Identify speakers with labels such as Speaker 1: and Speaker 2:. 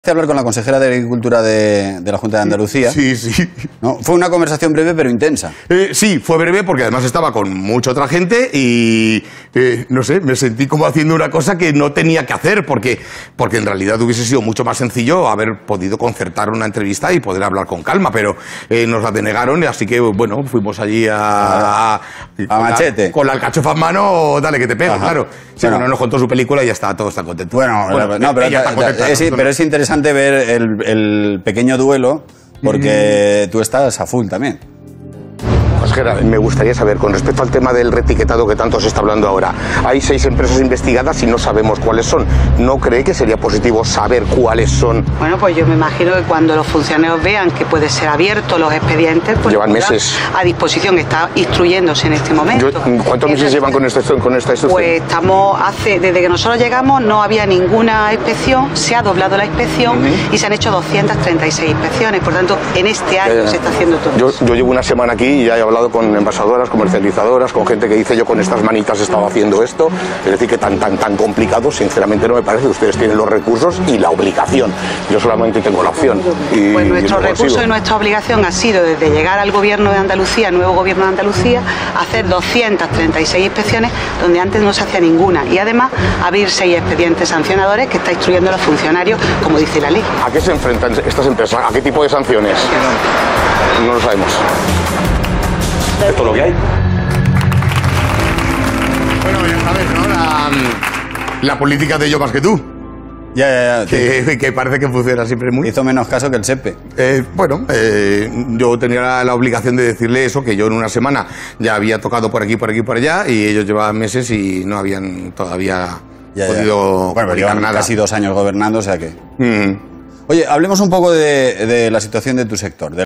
Speaker 1: Hablar con la consejera de Agricultura de la Junta de Andalucía.
Speaker 2: Sí, sí.
Speaker 1: ¿No? Fue una conversación breve pero intensa.
Speaker 2: Sí, fue breve porque además estaba con mucha otra gente y, no sé, me sentí como haciendo una cosa que no tenía que hacer porque en realidad hubiese sido mucho más sencillo haber podido concertar una entrevista y poder hablar con calma, pero nos la denegaron, así que, bueno, fuimos allí a
Speaker 1: machete.
Speaker 2: Con la alcachofa en mano, dale que te pego,
Speaker 1: Ajá.
Speaker 2: claro. Sí, bueno, nos contó su película y ya está, todos están contentos.
Speaker 1: Bueno, no, pero,
Speaker 2: ella está contenta,
Speaker 1: sí, pero es interesante ver el pequeño duelo porque tú estás a full también.
Speaker 2: Consejera, me gustaría saber, con respecto al tema del reetiquetado que tanto se está hablando ahora, hay 6 empresas investigadas y no sabemos cuáles son. ¿No cree que sería positivo saber cuáles son?
Speaker 3: Bueno, pues yo me imagino que cuando los funcionarios vean que puede ser abierto los expedientes, pues
Speaker 2: llevan meses
Speaker 3: a disposición, está instruyéndose en este momento.
Speaker 2: ¿Cuántos meses llevan con esta instrucción?
Speaker 3: Pues desde que nosotros llegamos no había ninguna inspección, se ha doblado la inspección y se han hecho 236 inspecciones, por tanto en este año se está haciendo todo eso.
Speaker 2: Yo llevo una semana aquí y ya he hablado con envasadoras, comercializadoras, con gente que dice yo con estas manitas he estado haciendo esto, es decir que tan complicado sinceramente no me parece. Ustedes tienen los recursos y la obligación, yo solamente tengo la opción
Speaker 3: pues nuestro recurso y nuestra obligación ha sido desde llegar al gobierno de Andalucía, nuevo gobierno de Andalucía, hacer 236 inspecciones donde antes no se hacía ninguna y además abrir 6 expedientes sancionadores que está instruyendo a los funcionarios como dice la ley.
Speaker 2: ¿A qué se enfrentan estas empresas? ¿A qué tipo de sanciones? No lo sabemos. Esto es lo que hay. Bueno, ya sabes, ¿no? La política de yo más que tú.
Speaker 1: Ya.
Speaker 2: Que parece que funciona siempre muy.
Speaker 1: Hizo menos caso que el SEPE.
Speaker 2: Yo tenía la obligación de decirle eso, que yo en una semana ya había tocado por aquí, por allá, y ellos llevaban meses y no habían todavía podido
Speaker 1: Bueno, pero llevan
Speaker 2: nada.
Speaker 1: Casi 2 años gobernando, o sea que... Oye, hablemos un poco de la situación de tu sector.